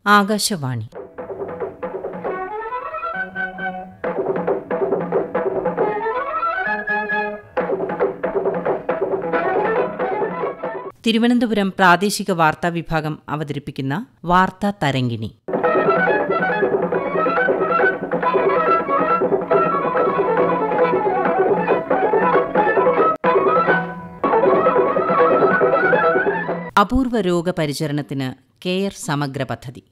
ആകാശവാണി. തിരുവനന്തപുരം പ്രാദേശിക വാർത്താ വിഭാഗം അവതരിപ്പിക്കുന്ന വാർത്താ തരംഗിണി. അപൂർവ രോഗപരിചരണത്തിന് കെയർ സമഗ്ര പദ്ധതി.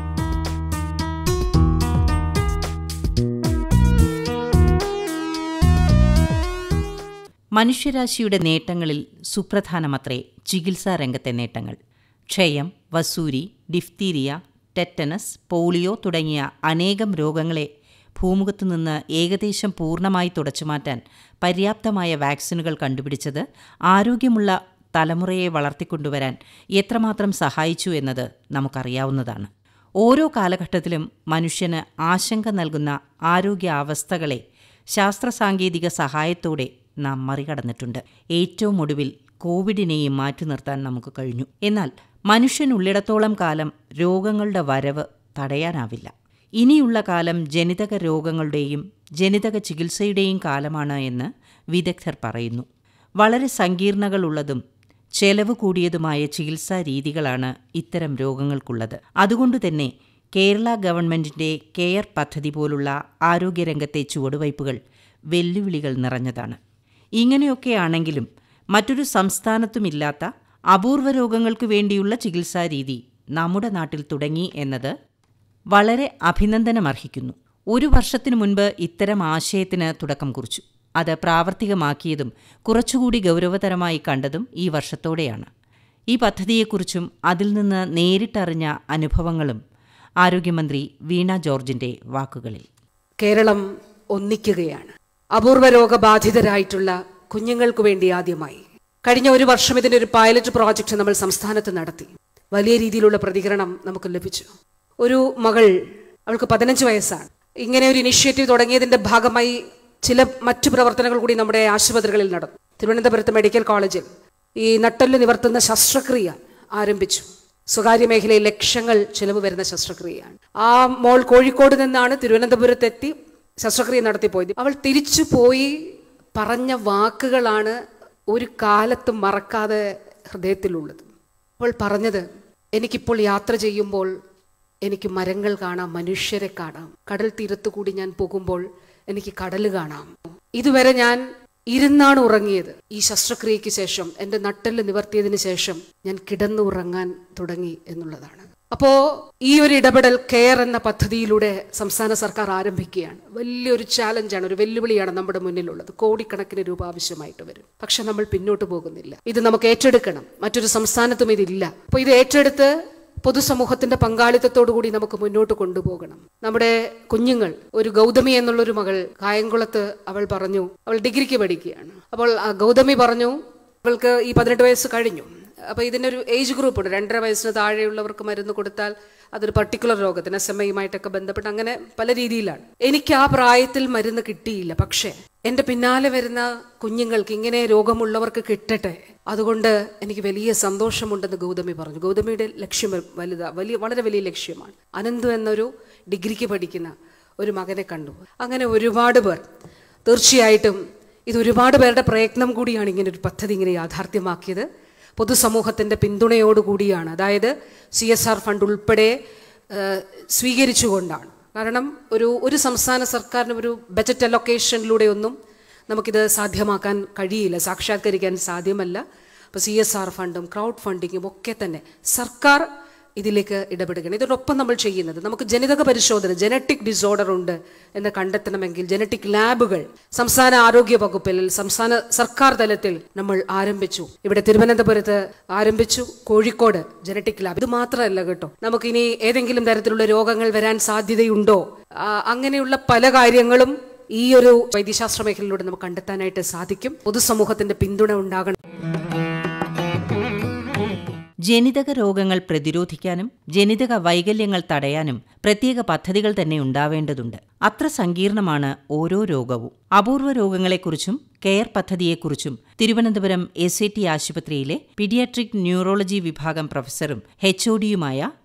മനുഷ്യരാശിയുടെ നേട്ടങ്ങളിൽ സുപ്രധാനമത്രേ ചികിത്സാരംഗത്തെ നേട്ടങ്ങൾ. ക്ഷയം, വസൂരി, ഡിഫ്തീരിയ, ടെറ്റനസ്, പോളിയോ തുടങ്ങിയ അനേകം രോഗങ്ങളെ ഭൂമുഖത്തുനിന്ന് ഏകദേശം പൂർണ്ണമായി തുടച്ചുമാറ്റാൻ പര്യാപ്തമായ വാക്സിനുകൾ കണ്ടുപിടിച്ചത് ആരോഗ്യമുള്ള തലമുറയെ വളർത്തിക്കൊണ്ടുവരാൻ എത്രമാത്രം സഹായിച്ചു എന്നത് നമുക്കറിയാവുന്നതാണ്. ഓരോ കാലഘട്ടത്തിലും മനുഷ്യന് ആശങ്ക നൽകുന്ന ആരോഗ്യാവസ്ഥകളെ ശാസ്ത്രസാങ്കേതിക സഹായത്തോടെ നാം മറികടന്നിട്ടുണ്ട്. ഏറ്റവും ഒടുവിൽ കോവിഡിനെയും മാറ്റി നിർത്താൻ നമുക്ക് കഴിഞ്ഞു. എന്നാൽ മനുഷ്യനുള്ളിടത്തോളം കാലം രോഗങ്ങളുടെ വരവ് തടയാനാവില്ല. ഇനിയുള്ള കാലം ജനിതക രോഗങ്ങളുടെയും ജനിതക ചികിത്സയുടെയും കാലമാണ് എന്ന് വിദഗ്ധർ പറയുന്നു. വളരെ സങ്കീർണതകളുള്ളതും ചെലവ് കൂടിയതുമായ ചികിത്സാ രീതികളാണ് ഇത്തരം രോഗങ്ങൾക്കുള്ളത്. അതുകൊണ്ടുതന്നെ കേരള ഗവൺമെൻറ്റിൻ്റെ കെയർ പദ്ധതി പോലുള്ള ആരോഗ്യരംഗത്തെ ചുവടുവയ്പ്പുകൾ വെല്ലുവിളികൾ നിറഞ്ഞതാണ്. ഇങ്ങനെയൊക്കെയാണെങ്കിലും മറ്റൊരു സംസ്ഥാനത്തുമില്ലാത്ത അപൂർവ രോഗങ്ങൾക്ക് വേണ്ടിയുള്ള ചികിത്സാരീതി നമ്മുടെ നാട്ടിൽ തുടങ്ങി എന്നത് വളരെ അഭിനന്ദനമർഹിക്കുന്നു. 1 വർഷത്തിനു മുൻപ് ഇത്തരം ആശയത്തിന് തുടക്കം കുറിച്ചു. അത് പ്രാവർത്തികമാക്കിയതും കുറച്ചുകൂടി ഗൗരവതരമായി കണ്ടതും ഈ വർഷത്തോടെയാണ്. ഈ പദ്ധതിയെക്കുറിച്ചും അതിൽ നിന്ന് നേരിട്ടറിഞ്ഞ അനുഭവങ്ങളും ആരോഗ്യമന്ത്രി വീണ ജോർജിന്റെ വാക്കുകളിൽ. കേരളം ഒന്നിക്കുകയാണ്. അപൂർവ രോഗബാധിതരായിട്ടുള്ള കുഞ്ഞുങ്ങൾക്ക് വേണ്ടി ആദ്യമായി കഴിഞ്ഞ 1 വർഷം ഇതിൻ്റെ ഒരു പൈലറ്റ് പ്രോജക്റ്റ് നമ്മൾ സംസ്ഥാനത്ത് നടത്തി. വലിയ രീതിയിലുള്ള പ്രതികരണം നമുക്ക് ലഭിച്ചു. ഒരു മകൾ, അവൾക്ക് 15 വയസ്സാണ്. ഇങ്ങനെ ഒരു ഇനിഷ്യേറ്റീവ് തുടങ്ങിയതിൻ്റെ ഭാഗമായി ചില മറ്റു പ്രവർത്തനങ്ങൾ കൂടി നമ്മുടെ ആശുപത്രികളിൽ നടന്നു. തിരുവനന്തപുരത്ത് മെഡിക്കൽ കോളേജിൽ ഈ നട്ടെല്ല് നിവർത്തുന്ന ശസ്ത്രക്രിയ ആരംഭിച്ചു. സ്വകാര്യ മേഖലയിൽ ലക്ഷങ്ങൾ ചിലവ് വരുന്ന ശസ്ത്രക്രിയയാണ്. ആ മോൾ കോഴിക്കോട് നിന്നാണ് തിരുവനന്തപുരത്തെത്തി ശസ്ത്രക്രിയ നടത്തിപ്പോയത്. അവൾ തിരിച്ചു പോയി പറഞ്ഞ വാക്കുകളാണ് ഒരു കാലത്തും മറക്കാതെ ഹൃദയത്തിലുള്ളത്. അവൾ പറഞ്ഞത്, എനിക്കിപ്പോൾ യാത്ര ചെയ്യുമ്പോൾ എനിക്ക് മരങ്ങൾ കാണാം, മനുഷ്യരെ കാണാം. കടൽ തീരത്തുകൂടി ഞാൻ പോകുമ്പോൾ എനിക്ക് കടൽ കാണാം. ഇതുവരെ ഞാൻ ഇരുന്നാണ് ഉറങ്ങിയത്. ഈ ശസ്ത്രക്രിയയ്ക്ക് ശേഷം, എൻ്റെ നട്ടെല്ല് നിവർത്തിയതിന് ശേഷം ഞാൻ കിടന്നു ഉറങ്ങാൻ തുടങ്ങി എന്നുള്ളതാണ്. അപ്പോൾ ഈ ഒരു ഇടപെടൽ കെയർ എന്ന പദ്ധതിയിലൂടെ സംസ്ഥാന സർക്കാർ ആരംഭിക്കുകയാണ്. വലിയൊരു ചാലഞ്ചാണ്, ഒരു വെല്ലുവിളിയാണ് നമ്മുടെ മുന്നിലുള്ളത്. കോടിക്കണക്കിന് രൂപ ആവശ്യമായിട്ട് വരും. പക്ഷെ നമ്മൾ പിന്നോട്ട് പോകുന്നില്ല. ഇത് നമുക്ക് ഏറ്റെടുക്കണം. മറ്റൊരു സംസ്ഥാനത്തും ഇതില്ല. അപ്പോൾ ഇത് ഏറ്റെടുത്ത് പൊതുസമൂഹത്തിന്റെ പങ്കാളിത്തത്തോടു കൂടി നമുക്ക് മുന്നോട്ട് കൊണ്ടുപോകണം. നമ്മുടെ കുഞ്ഞുങ്ങൾ, ഒരു ഗൗതമി എന്നുള്ളൊരു മകൾ കായംകുളത്ത്, അവൾ പറഞ്ഞു, അവൾ ഡിഗ്രിക്ക് പഠിക്കുകയാണ്. അപ്പോൾ ഗൗതമി പറഞ്ഞു, അവൾക്ക് ഈ 18 വയസ്സ് കഴിഞ്ഞു. അപ്പോൾ ഇതിനൊരു ഏജ് ഗ്രൂപ്പ് ഉണ്ട്. 2.5 വയസ്സിന് താഴെയുള്ളവർക്ക് മരുന്ന് കൊടുത്താൽ അതൊരു പർട്ടിക്കുലർ രോഗത്തിന് SMA-യുമായിട്ടൊക്കെ ബന്ധപ്പെട്ട് അങ്ങനെ പല രീതിയിലാണ്. എനിക്ക് ആ പ്രായത്തിൽ മരുന്ന് കിട്ടിയില്ല. പക്ഷേ എൻ്റെ പിന്നാലെ വരുന്ന കുഞ്ഞുങ്ങൾക്ക്, ഇങ്ങനെ രോഗമുള്ളവർക്ക് കിട്ടട്ടെ, അതുകൊണ്ട് എനിക്ക് വലിയ സന്തോഷമുണ്ടെന്ന് ഗൗതമി പറഞ്ഞു. ഗൗതമിയുടെ ലക്ഷ്യം വളരെ വലിയ ലക്ഷ്യമാണ്. അനന്തു എന്നൊരു ഡിഗ്രിക്ക് പഠിക്കുന്ന ഒരു മകനെ കണ്ടു. അങ്ങനെ ഒരുപാട് പേർ, തീർച്ചയായിട്ടും ഇത് ഒരുപാട് പേരുടെ പ്രയത്നം കൂടിയാണ് ഇങ്ങനെ ഒരു പദ്ധതി ഇങ്ങനെ യാഥാർത്ഥ്യമാക്കിയത്. പൊതുസമൂഹത്തിൻ്റെ പിന്തുണയോടുകൂടിയാണ്. അതായത് CSR ഫണ്ട് ഉൾപ്പെടെ സ്വീകരിച്ചുകൊണ്ടാണ്. കാരണം ഒരു സംസ്ഥാന സർക്കാരിന് ഒരു ബജറ്റ് അലൊക്കേഷനിലൂടെ ഒന്നും നമുക്കിത് സാധ്യമാക്കാൻ കഴിയില്ല, സാക്ഷാത്കരിക്കാൻ സാധ്യമല്ല. അപ്പോൾ CSR ഫണ്ടും ക്രൗഡ് ഫണ്ടിങ്ങും ഒക്കെ തന്നെ സർക്കാർ ഇതിലേക്ക് ഇടപെടുകയാണ്. ഇതിനൊപ്പം നമ്മൾ ചെയ്യുന്നത്, നമുക്ക് ജനിതക പരിശോധന, ജനറ്റിക് ഡിസോർഡർ ഉണ്ട് എന്ന് കണ്ടെത്തണമെങ്കിൽ ജനറ്റിക് ലാബുകൾ സംസ്ഥാന ആരോഗ്യ വകുപ്പിൽ, സംസ്ഥാന സർക്കാർ തലത്തിൽ നമ്മൾ ആരംഭിച്ചു. ഇവിടെ തിരുവനന്തപുരത്ത് ആരംഭിച്ചു, കോഴിക്കോട് ജനറ്റിക് ലാബ്. ഇത് മാത്രമല്ല കേട്ടോ, നമുക്കിനി ഏതെങ്കിലും തരത്തിലുള്ള രോഗങ്ങൾ വരാൻ സാധ്യതയുണ്ടോ, അങ്ങനെയുള്ള പല കാര്യങ്ങളും ഈ ഒരു വൈദ്യശാസ്ത്ര മേഖലയിലൂടെ നമുക്ക് കണ്ടെത്താനായിട്ട് സാധിക്കും. പൊതുസമൂഹത്തിന്റെ പിന്തുണ ഉണ്ടാകണം. ജനിതക രോഗങ്ങൾ പ്രതിരോധിക്കാനും ജനിതക വൈകല്യങ്ങൾ തടയാനും പ്രത്യേക പദ്ധതികൾ തന്നെ ഉണ്ടാവേണ്ടതുണ്ട്. അത്ര സങ്കീർണമാണ് ഓരോ രോഗവും. അപൂർവ രോഗങ്ങളെക്കുറിച്ചും കെയർ പദ്ധതിയെക്കുറിച്ചും തിരുവനന്തപുരം SAT ആശുപത്രിയിലെ പീഡിയാട്രിക് ന്യൂറോളജി വിഭാഗം പ്രൊഫസറും HOD-യുമായ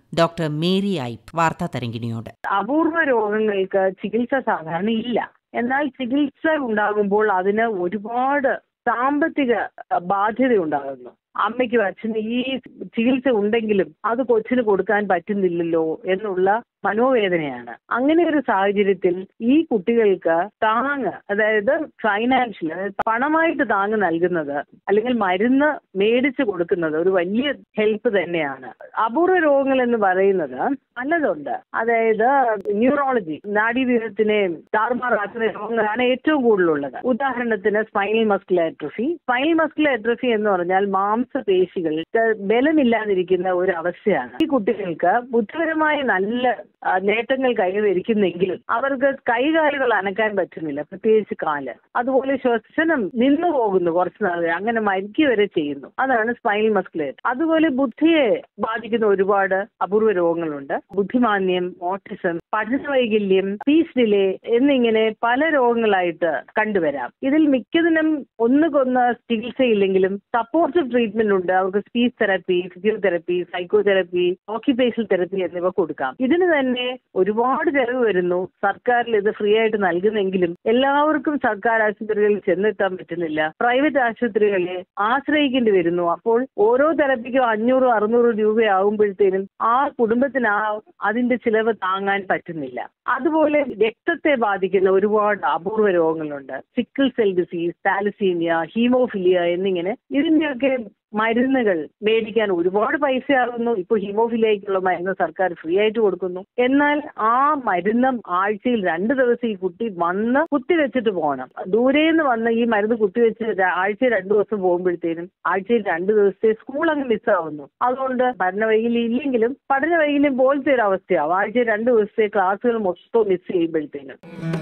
ഡോക്ടർ മേരി ഐപ്പ് വാർത്താ തരംഗിണിയോട്. അപൂർവ രോഗങ്ങൾക്ക് ചികിത്സ സാധാരണ ഇല്ല. എന്നാൽ ചികിത്സ ഉണ്ടാകുമ്പോൾ അതിന് ഒരുപാട് സാമ്പത്തിക ബാധ്യത ഉണ്ടാകുന്നു. അമ്മയ്ക്കും അച്ഛനും ഈ ചികിത്സ ഉണ്ടെങ്കിലും അത് കൊച്ചിന് കൊടുക്കാൻ പറ്റുന്നില്ലല്ലോ എന്നുള്ള മനോവേദനയാണ്. അങ്ങനെ ഒരു സാഹചര്യത്തിൽ ഈ കുട്ടികൾക്ക് താങ്ങ്, അതായത് ഫൈനാൻഷ്യൽ, പണമായിട്ട് താങ്ങ് നൽകുന്നത് അല്ലെങ്കിൽ മരുന്ന് മേടിച്ചു കൊടുക്കുന്നത് ഒരു വലിയ ഹെൽപ്പ് തന്നെയാണ്. അപൂർവ രോഗങ്ങൾ എന്ന് പറയുന്നത് പലതുണ്ട്. അതായത് ന്യൂറോളജി, നാഡീവ്യൂഹത്തിനെ താറുമാറാക്കുന്ന രോഗങ്ങളാണ് ഏറ്റവും കൂടുതലുള്ളത്. ഉദാഹരണത്തിന് spinal muscular atrophy. Spinal muscular atrophy എന്ന് പറഞ്ഞാൽ മാംസപേശികൾക്ക് ബലമില്ലാതിരിക്കുന്ന ഒരു അവസ്ഥയാണ്. ഈ കുട്ടികൾക്ക് ബുദ്ധിപരമായ നല്ല നേട്ടങ്ങൾ കൈവരിക്കുന്നെങ്കിലും അവർക്ക് കൈകാലുകൾ അനക്കാൻ പറ്റുന്നില്ല, പ്രത്യേകിച്ച് കാല്. അതുപോലെ ശ്വസനം നിന്നു പോകുന്നു കുറച്ചു നാൾ, അങ്ങനെ മരിക്കുക വരെ ചെയ്യുന്നു. അതാണ് സ്പൈനൽ മസ്കുലർ. അതുപോലെ ബുദ്ധിയെ ബാധിക്കുന്ന ഒരുപാട് അപൂർവ രോഗങ്ങളുണ്ട്. ബുദ്ധിമാന്ദ്യം, ഓട്ടിസം, പഠനവൈകല്യം, സ്പീച്ച് ഡിലേ എന്നിങ്ങനെ പല രോഗങ്ങളായിട്ട് കണ്ടുവരാം. ഇതിൽ മിക്കതിനും ഒന്നുകൊന്ന് ചികിത്സയില്ലെങ്കിലും സപ്പോർട്ടീവ് ട്രീറ്റ്മെന്റ് ഉണ്ട്. അവർക്ക് speech therapy, physiotherapy, psychotherapy, occupational therapy എന്നിവ കൊടുക്കാം. ഇതിന് തന്നെ ഒരുപാട് ചെലവ് വരുന്നു. സർക്കാരിൽ ഇത് ഫ്രീ ആയിട്ട് നൽകുന്നെങ്കിലും എല്ലാവർക്കും സർക്കാർ ആശുപത്രികളിൽ ചെന്നെത്താൻ പറ്റുന്നില്ല. പ്രൈവറ്റ് ആശുപത്രികളെ ആശ്രയിക്കേണ്ടി വരുന്നു. അപ്പോൾ ഓരോ തെറപ്പിക്കും 500-600 രൂപയാകുമ്പോഴത്തേനും ആ കുടുംബത്തിന് അതിന്റെ ചിലവ് താങ്ങാൻ പറ്റുന്നില്ല. അതുപോലെ രക്തത്തെ ബാധിക്കുന്ന ഒരുപാട് അപൂർവ രോഗങ്ങളുണ്ട്. Sickle cell disease, thalassemia, haemophilia എന്നിങ്ങനെ ഇതിന്റെയൊക്കെ മരുന്നുകൾ മേടിക്കാൻ ഒരുപാട് പൈസയാകുന്നു. ഇപ്പോൾ ഹീമോഫിലിയയ്ക്കുള്ള മരുന്ന് സർക്കാർ ഫ്രീ ആയിട്ട് കൊടുക്കുന്നു. എന്നാൽ ആ മരുന്ന് ആഴ്ചയിൽ 2 ദിവസം ഈ കുട്ടി വന്ന് കുത്തിവെച്ചിട്ട് പോകണം. ദൂരേന്ന് വന്ന് ഈ മരുന്ന് കുത്തിവെച്ച് ആഴ്ചയിൽ 2 ദിവസം പോകുമ്പോഴത്തേനും ആഴ്ചയിൽ 2 ദിവസത്തെ സ്കൂൾ അങ്ങ് മിസ്സാവുന്നു. അതുകൊണ്ട് പഠനവൈകല്യം ഇല്ലെങ്കിലും പഠനവൈകല്യം പോലത്തെ ഒരു അവസ്ഥയാവും. ആഴ്ചയിൽ 2 ദിവസത്തെ ക്ലാസ്സുകൾ മൊത്തം മിസ് ചെയ്യുമ്പോഴത്തേനും.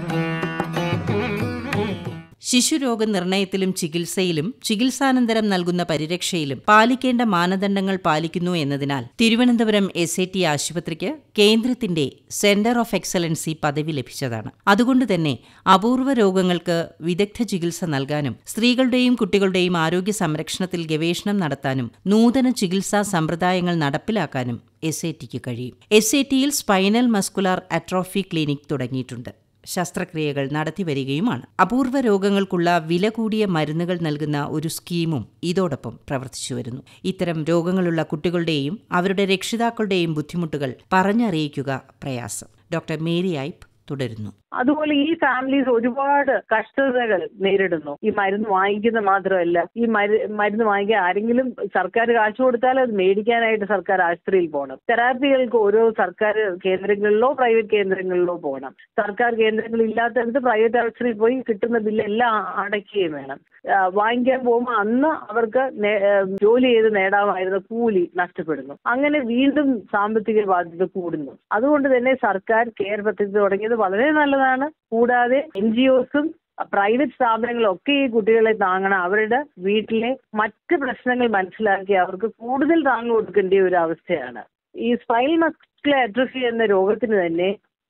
ശിശുരോഗ നിർണയത്തിലും ചികിത്സയിലും ചികിത്സാനന്തരം നൽകുന്ന പരിരക്ഷയിലും പാലിക്കേണ്ട മാനദണ്ഡങ്ങൾ പാലിക്കുന്നു എന്നതിനാൽ തിരുവനന്തപുരം SAT ആശുപത്രിക്ക് കേന്ദ്രത്തിന്റെ സെന്റർ ഓഫ് എക്സലൻസി പദവി ലഭിച്ചതാണ്. അതുകൊണ്ടുതന്നെ അപൂർവ രോഗങ്ങൾക്ക് വിദഗ്ധ ചികിത്സ നൽകാനും സ്ത്രീകളുടെയും കുട്ടികളുടെയും ആരോഗ്യ സംരക്ഷണത്തിൽ ഗവേഷണം നടത്താനും നൂതന ചികിത്സാ സമ്പ്രദായങ്ങൾ നടപ്പിലാക്കാനും SATക്ക് കഴിയും. SATയിൽ സ്പൈനൽ മസ്കുലർ അട്രോഫി ക്ലിനിക് തുടങ്ങിയിട്ടുണ്ട്. ശസ്ത്രക്രിയകൾ നടത്തിവരികയുമാണ്. അപൂർവ രോഗങ്ങൾക്കുള്ള വില കൂടിയ മരുന്നുകൾ നൽകുന്ന ഒരു സ്കീമും ഇതോടൊപ്പം പ്രവർത്തിച്ചുവരുന്നു. ഇത്തരം രോഗങ്ങളുള്ള കുട്ടികളുടെയും അവരുടെ രക്ഷിതാക്കളുടെയും ബുദ്ധിമുട്ടുകൾ പറഞ്ഞറിയിക്കുക പ്രയാസം. ഡോക്ടർ മേരി ഐപ്പ് തുടരുന്നു. അതുപോലെ ഈ ഫാമിലീസ് ഒരുപാട് കഷ്ടതകൾ നേരിടുന്നു. ഈ മരുന്ന് വാങ്ങിക്കുന്ന മാത്രമല്ല, ഈ മരുന്ന് വാങ്ങിക്കാൻ ആരെങ്കിലും സർക്കാർ കാശ് കൊടുത്താൽ അത് മേടിക്കാനായിട്ട് സർക്കാർ ആശുപത്രിയിൽ പോകണം. തെറാപ്പികൾക്ക് ഓരോ സർക്കാർ കേന്ദ്രങ്ങളിലോ പ്രൈവറ്റ് കേന്ദ്രങ്ങളിലോ പോകണം. സർക്കാർ കേന്ദ്രങ്ങളിൽ ഇല്ലാത്തടത്ത് പ്രൈവറ്റ് ആശുപത്രിയിൽ പോയി കിട്ടുന്ന ബില്ലെല്ലാം അടയ്ക്കുകയും വേണം. വാങ്ങിക്കാൻ പോകുമ്പോൾ അന്ന് അവർക്ക് ജോലി ചെയ്ത് നേടാമായിരുന്ന കൂലി നഷ്ടപ്പെടുന്നു. അങ്ങനെ വീണ്ടും സാമ്പത്തിക ബാധ്യത കൂടുന്നു. അതുകൊണ്ട് തന്നെ സർക്കാർ കെയർ പദ്ധതി തുടങ്ങിയത് വളരെ നല്ലതാണ്. കൂടാതെ NGOസും പ്രൈവറ്റ് സ്ഥാപനങ്ങളും ഒക്കെ ഈ കുട്ടികളെ താങ്ങണം. അവരുടെ വീട്ടിലെ മറ്റ് പ്രശ്നങ്ങൾ മനസ്സിലാക്കി അവർക്ക് കൂടുതൽ താങ്ങ് കൊടുക്കേണ്ട ഒരു അവസ്ഥയാണ്. ഈ സ്പൈനൽ മസ്കുലർ അട്രോഫി എന്ന രോഗത്തിന് തന്നെ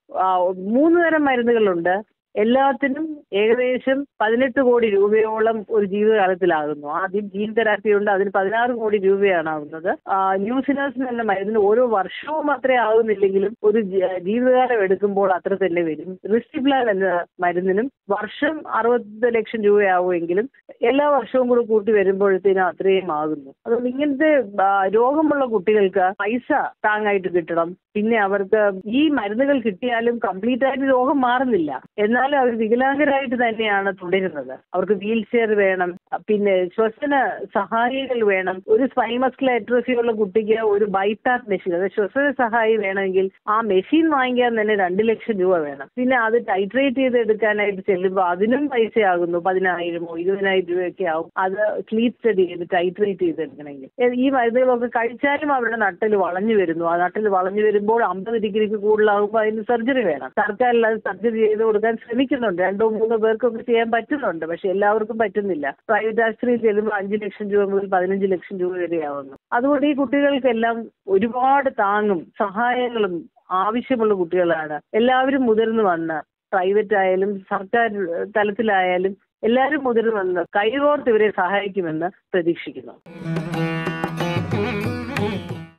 3 തരം മരുന്നുകളുണ്ട്. എല്ലാത്തിനും ഏകദേശം 18 കോടി രൂപയോളം ഒരു ജീവിതകാലത്തിലാകുന്നു. ആദ്യം ജീൻ തെറാപ്പി ഉണ്ട്, അതിന് 16 കോടി രൂപയാണ് ആകുന്നത്. ന്യൂസിനാസിൻ എന്ന മരുന്നിന് ഓരോ വർഷവും അത്രേ ആകുന്നില്ലെങ്കിലും ഒരു ജീവിതകാലം എടുക്കുമ്പോൾ അത്ര തന്നെ വരും. റിസ്റ്റിപ്ലാൻ എന്ന മരുന്നിനും വർഷം 60 ലക്ഷം രൂപയാവുമെങ്കിലും എല്ലാ വർഷവും കൂടെ കൂട്ടി വരുമ്പോഴത്തേനും അത്രയും ആകുന്നു. അതുകൊണ്ട് ഇങ്ങനത്തെ രോഗമുള്ള കുട്ടികൾക്ക് പൈസ താങ്ങായിട്ട് കിട്ടണം. പിന്നെ അവർക്ക് ഈ മരുന്നുകൾ കിട്ടിയാലും കംപ്ലീറ്റ് ആയിട്ട് രോഗം മാറുന്നില്ല. എന്നാൽ അവർ വികലാംഗരായിട്ട് തന്നെയാണ് തുടരുന്നത്. അവർക്ക് വീൽ ചെയർ വേണം, പിന്നെ ശ്വസന സഹായികൾ വേണം. ഒരു സ്പൈനൽ മസ്കുലർ അട്രോഫി ഉള്ള കുട്ടിക്ക് ഒരു ബൈപാപ്പ് മെഷീൻ, അതായത് ശ്വസന സഹായി വേണമെങ്കിൽ ആ മെഷീൻ വാങ്ങിക്കാൻ തന്നെ 2 ലക്ഷം രൂപ വേണം. പിന്നെ അത് ടൈട്രേറ്റ് ചെയ്ത് എടുക്കാനായിട്ട് ചെല്ലുമ്പോൾ അതിനും പൈസയാകുന്നു. 10,000-ഓ 20,000 രൂപയൊക്കെ ആവും. അത് സ്ലീപ്പ് സ്റ്റഡി ചെയ്ത് ടൈട്രേറ്റ് ചെയ്തെടുക്കണമെങ്കിൽ. ഈ മരുന്നുകളൊക്കെ കഴിച്ചാലും അവരുടെ നട്ടൽ വളഞ്ഞു വരുന്നു. ആ നട്ടൽ വളഞ്ഞു വരുമ്പോൾ 50 ഡിഗ്രിക്ക് കൂടുതലാകുമ്പോൾ അതിന് സർജറി വേണം. സർക്കാരിൽ അത് സർജറി ചെയ്ത് കൊടുക്കാൻ ശ്രമിക്കുന്നുണ്ട്. 2-3 പേർക്കൊക്കെ ചെയ്യാൻ പറ്റുന്നുണ്ട്. പക്ഷെ എല്ലാവർക്കും പറ്റുന്നില്ല. പ്രൈവറ്റ് ആശുപത്രിയിൽ ചെല്ലുമ്പോൾ 5 ലക്ഷം രൂപ മുതൽ 15 ലക്ഷം രൂപ വരെയാവുന്നു. അതുകൊണ്ട് ഈ കുട്ടികൾക്കെല്ലാം ഒരുപാട് താങ്ങും സഹായങ്ങളും ആവശ്യമുള്ള കുട്ടികളാണ്. എല്ലാവരും മുതിർന്നു വന്ന്, പ്രൈവറ്റ് ആയാലും സർക്കാർ തലത്തിലായാലും എല്ലാവരും മുതിർന്നു വന്ന് കൈകോർത്ത് ഇവരെ സഹായിക്കുമെന്ന് പ്രതീക്ഷിക്കുന്നു.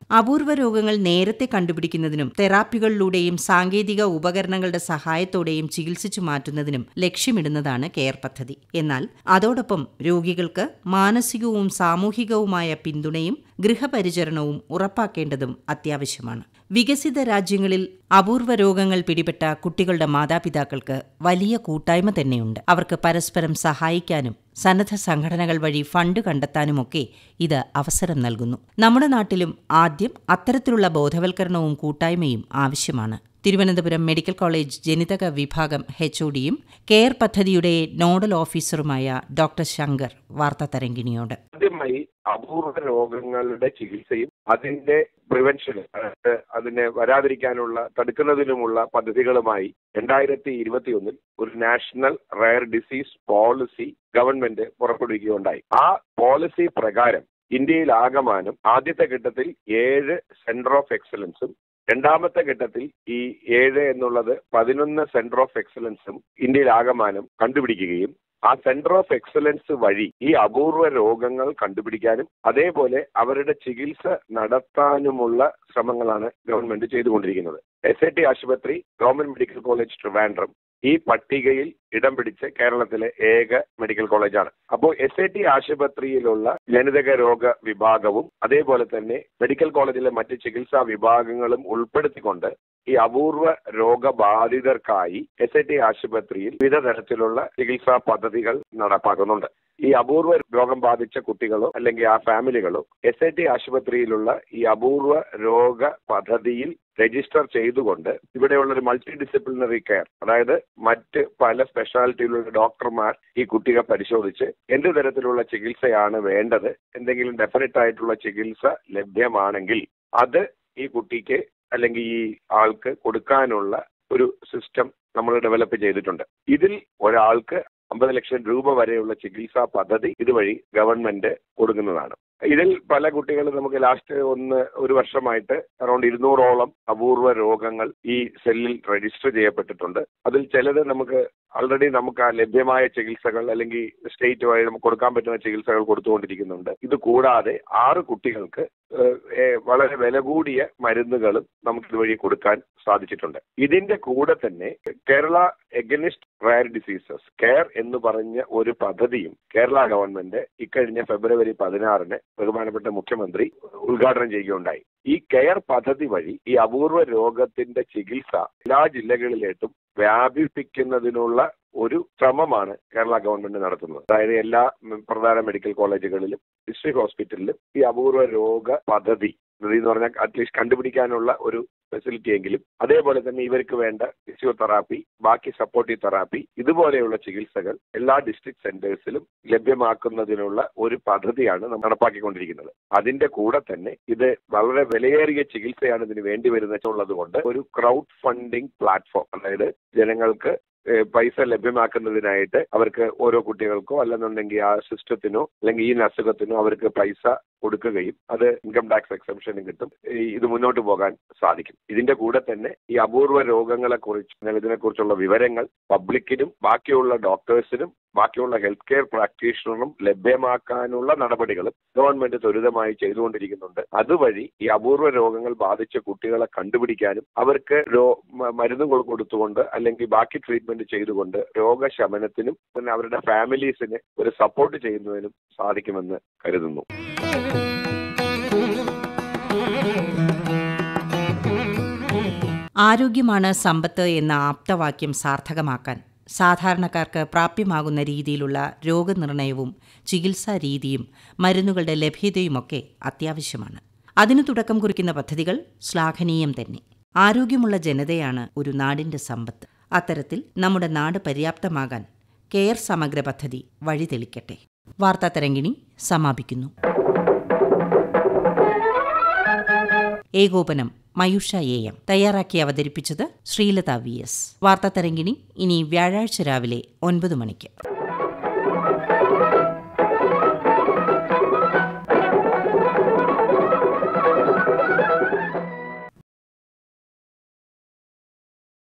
അപൂർവ രോഗങ്ങൾ നേരത്തെ കണ്ടുപിടിക്കുന്നതിനും തെറാപ്പികളിലൂടെയും സാങ്കേതിക ഉപകരണങ്ങളുടെ സഹായത്തോടെയും ചികിത്സിച്ചു മാറ്റുന്നതിനും ലക്ഷ്യമിടുന്നതാണ് കെയർ പദ്ധതി. എന്നാൽ അതോടൊപ്പം രോഗികൾക്ക് മാനസികവും സാമൂഹികവുമായ പിന്തുണയും ഗൃഹപരിചരണവും ഉറപ്പാക്കേണ്ടതും അത്യാവശ്യമാണ്. വികസിത രാജ്യങ്ങളിൽ അപൂർവ രോഗങ്ങൾ പിടിപെട്ട കുട്ടികളുടെ മാതാപിതാക്കൾക്ക് വലിയ കൂട്ടായ്മ തന്നെയുണ്ട്. അവർക്ക് പരസ്പരം സഹായിക്കാനും സന്നദ്ധ സംഘടനകൾ വഴി ഫണ്ട് കണ്ടെത്താനുമൊക്കെ ഇത് അവസരം നൽകുന്നു. നമ്മുടെ നാട്ടിലും ആദ്യം അത്തരത്തിലുള്ള ബോധവൽക്കരണവും കൂട്ടായ്മയും ആവശ്യമാണ്. തിരുവനന്തപുരം മെഡിക്കൽ കോളേജ് ജനിതക വിഭാഗം HODയും കെയർ പദ്ധതിയുടെ നോഡൽ ഓഫീസറുമായ ഡോക്ടർ ശങ്കർ വാർത്താതരംഗിണിയോട്. ആദ്യമായി അപൂർവ രോഗങ്ങളുടെ ചികിത്സയും അതിന്റെ പ്രിവെൻഷന്, അതിനെ വരാതിരിക്കാനുള്ള തടുക്കുന്നതിനുമുള്ള പദ്ധതികളുമായി 2021 ഒരു national rare disease policy government പുറപ്പെടുവിക്കുകയുണ്ടായി. ആ പോളിസി പ്രകാരം ഇന്ത്യയിൽ ആകമാനം ആദ്യത്തെ ഘട്ടത്തിൽ 7 സെന്റർ ഓഫ് എക്സലൻസും രണ്ടാമത്തെ ഘട്ടത്തിൽ ഈ 7 എന്നുള്ളത് 11 സെന്റർ ഓഫ് എക്സലൻസും ഇന്ത്യയിൽ ആകമാനം കണ്ടുപിടിക്കുകയും ആ സെന്റർ ഓഫ് എക്സലൻസ് വഴി ഈ അപൂർവ രോഗങ്ങൾ കണ്ടുപിടിക്കാനും അതേപോലെ അവരുടെ ചികിത്സ നടത്താനുമുള്ള ശ്രമങ്ങളാണ് ഗവൺമെന്റ് ചെയ്തുകൊണ്ടിരിക്കുന്നത്. SAT ആശുപത്രി, ഗവൺമെന്റ് മെഡിക്കൽ കോളേജ് ട്രിവാൻഡ്രം ഈ പട്ടികയിൽ ഇടം പിടിച്ച് കേരളത്തിലെ ഏക മെഡിക്കൽ കോളേജാണ്. അപ്പോൾ SAT ആശുപത്രിയിലുള്ള ജനിതക രോഗ വിഭാഗവും അതേപോലെ തന്നെ മെഡിക്കൽ കോളേജിലെ മറ്റ് ചികിത്സാ വിഭാഗങ്ങളും ഉൾപ്പെടുത്തിക്കൊണ്ട് ഈ അപൂർവ രോഗബാധിതർക്കായി SAT ആശുപത്രിയിൽ വിവിധ തരത്തിലുള്ള ചികിത്സാ പദ്ധതികൾ നടപ്പാക്കുന്നുണ്ട്. ഈ അപൂർവ രോഗം ബാധിച്ച കുട്ടികളോ അല്ലെങ്കിൽ ആ ഫാമിലികളോ SAT ആശുപത്രിയിലുള്ള ഈ അപൂർവ രോഗ പദ്ധതിയിൽ രജിസ്റ്റർ ചെയ്തുകൊണ്ട് ഇവിടെയുള്ള ഒരു മൾട്ടി ഡിസിപ്ലിനറി കെയർ, അതായത് മറ്റ് പല സ്പെഷ്യാലിറ്റിയിലുള്ള ഡോക്ടർമാർ ഈ കുട്ടിയെ പരിശോധിച്ച് എന്ത് തരത്തിലുള്ള ചികിത്സയാണ് വേണ്ടത്, എന്തെങ്കിലും ഡെഫിനറ്റ് ആയിട്ടുള്ള ചികിത്സ ലഭ്യമാണെങ്കിൽ അത് ഈ കുട്ടിക്ക് അല്ലെങ്കിൽ ഈ ആൾക്ക് കൊടുക്കാനുള്ള ഒരു സിസ്റ്റം നമ്മൾ ഡെവലപ്പ് ചെയ്തിട്ടുണ്ട്. ഇതിൽ ഒരാൾക്ക് 50 ലക്ഷം രൂപ വരെയുള്ള ചികിത്സാ പദ്ധതി ഇതുവഴി ഗവൺമെന്റ് കൊടുക്കുന്നതാണ്. ഇതിൽ പല കുട്ടികളും നമുക്ക് ലാസ്റ്റ് ഒരു വർഷമായിട്ട് അറൌണ്ട് 200ഓളം അപൂർവ രോഗങ്ങൾ ഈ സെല്ലിൽ രജിസ്റ്റർ ചെയ്യപ്പെട്ടിട്ടുണ്ട്. അതിൽ ചിലത് നമുക്ക് ആൾറെഡി നമുക്ക് ആ ലഭ്യമായ ചികിത്സകൾ അല്ലെങ്കിൽ സ്റ്റേറ്റ് വഴി നമുക്ക് കൊടുക്കാൻ പറ്റുന്ന ചികിത്സകൾ കൊടുത്തുകൊണ്ടിരിക്കുന്നുണ്ട്. ഇത് കൂടാതെ 6 കുട്ടികൾക്ക് വളരെ വില കൂടിയ മരുന്നുകളും നമുക്ക് ഇതുവഴി കൊടുക്കാൻ സാധിച്ചിട്ടുണ്ട്. ഇതിന്റെ കൂടെ തന്നെ Kerala against rare diseases care എന്ന് പറഞ്ഞ ഒരു പദ്ധതിയും കേരള ഗവൺമെന്റ് ഇക്കഴിഞ്ഞ ഫെബ്രുവരി 16 ബഹുമാനപ്പെട്ട മുഖ്യമന്ത്രി ഉദ്ഘാടനം ചെയ്യുകയുണ്ടായി. ഈ കെയർ പദ്ധതി വഴി ഈ അപൂർവ രോഗത്തിന്റെ ചികിത്സ എല്ലാ ജില്ലകളിലേക്കും വ്യാപിപ്പിക്കുന്നതിനുള്ള ഒരു ശ്രമമാണ് കേരള ഗവൺമെന്റ് നടത്തുന്നത്. അതായത് എല്ലാ പ്രധാന മെഡിക്കൽ കോളേജുകളിലും ഡിസ്ട്രിക്ട് ഹോസ്പിറ്റലിലും ഈ അപൂർവ രോഗ പദ്ധതി എന്ന് പറഞ്ഞാൽ അറ്റ്ലീസ്റ്റ് കണ്ടുപിടിക്കാനുള്ള ഒരു ഫെസിലിറ്റി എങ്കിലും, അതേപോലെ തന്നെ ഇവർക്ക് വേണ്ട ഫിസിയോതെറാപ്പി, ബാക്കി സപ്പോർട്ടീവ് തെറാപ്പി, ഇതുപോലെയുള്ള ചികിത്സകൾ എല്ലാ ഡിസ്ട്രിക്ട് സെന്റേഴ്സിലും ലഭ്യമാക്കുന്നതിനുള്ള ഒരു പദ്ധതിയാണ് നടപ്പാക്കിക്കൊണ്ടിരിക്കുന്നത്. അതിന്റെ കൂടെ തന്നെ ഇത് വളരെ വിലയേറിയ ചികിത്സയാണ് ഇതിന് വേണ്ടി വരുന്നത് കൊണ്ട് ഒരു ക്രൗഡ് ഫണ്ടിംഗ് പ്ലാറ്റ്ഫോം, അതായത് ജനങ്ങൾക്ക് പൈസ ലഭ്യമാക്കുന്നതിനായിട്ട് അവർക്ക് ഓരോ കുട്ടികൾക്കോ അല്ലെന്നുണ്ടെങ്കിൽ ആ സിസ്റ്റത്തിനോ അല്ലെങ്കിൽ ഈ അസുഖത്തിനോ അവർക്ക് പൈസ കൊടുക്കുകയും അത് ഇൻകം ടാക്സ് എക്സംഷനും കിട്ടും. ഇത് മുന്നോട്ട് പോകാൻ സാധിക്കും. ഇതിന്റെ കൂടെ തന്നെ ഈ അപൂർവ ഇതിനെക്കുറിച്ചുള്ള വിവരങ്ങൾ പബ്ലിക്കിനും ബാക്കിയുള്ള ഡോക്ടേഴ്സിനും ബാക്കിയുള്ള ഹെൽത്ത് കെയർ പ്രാക്ടീഷണറും ലഭ്യമാക്കാനുള്ള നടപടികളും ഗവൺമെന്റ് ത്വരിതമായി ചെയ്തുകൊണ്ടിരിക്കുന്നുണ്ട്. അതുവഴി ഈ അപൂർവ രോഗങ്ങൾ ബാധിച്ച കുട്ടികളെ കണ്ടുപിടിക്കാനും അവർക്ക് മരുന്നുകൾ കൊടുത്തുകൊണ്ട് അല്ലെങ്കിൽ ബാക്കി ട്രീറ്റ്മെന്റ് ചെയ്തുകൊണ്ട് രോഗശമനത്തിനും പിന്നെ അവരുടെ ഫാമിലീസിന് ഒരു സപ്പോർട്ട് ചെയ്യുന്നതിനും സാധിക്കുമെന്ന് കരുതുന്നു. ആരോഗ്യമാണ് സമ്പത്ത് എന്ന ആപ്തവാക്യം സാർത്ഥകമാക്കാൻ സാധാരണക്കാർക്ക് പ്രാപ്യമാകുന്ന രീതിയിലുള്ള രോഗനിർണയവും ചികിത്സാ രീതിയും മരുന്നുകളുടെ ലഭ്യതയുമൊക്കെ അത്യാവശ്യമാണ്. അതിനു തുടക്കം കുറിക്കുന്ന പദ്ധതികൾ ശ്ലാഘനീയം തന്നെ. ആരോഗ്യമുള്ള ജനതയാണ് ഒരു നാടിന്റെ സമ്പത്ത്. അത്തരത്തിൽ നമ്മുടെ നാട് പര്യാപ്തമാകാൻ കെയർ സമഗ്ര പദ്ധതി വഴിതെളിക്കട്ടെ. വാർത്താതരംഗിണി സമാപിക്കുന്നു. ഏകോപനം മയൂഷ AM. തയ്യാറാക്കി അവതരിപ്പിച്ചത് ശ്രീലത VS. വാർത്താതരംഗിണി ഇനി വ്യാഴാഴ്ച രാവിലെ 9 മണിക്ക്.